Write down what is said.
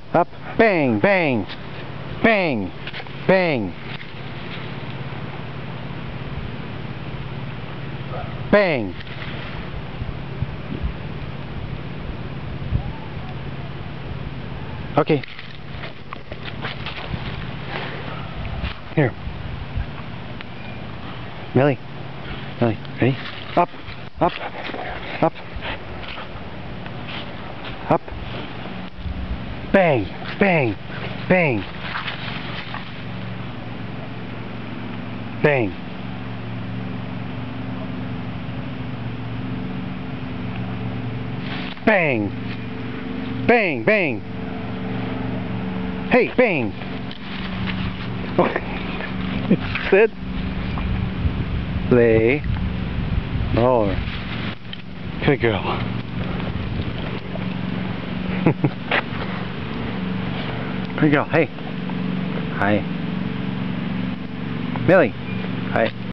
Up. Bang, bang, bang, bang, bang. Okay. Here. Millie. Millie, ready? Up, up, up, up. Bang, bang, bang, bang. Bang, bang, bang. Hey, bang. Sit. Lay. Roll. Good girl. Good girl. Hey. Hi. Millie. Hi.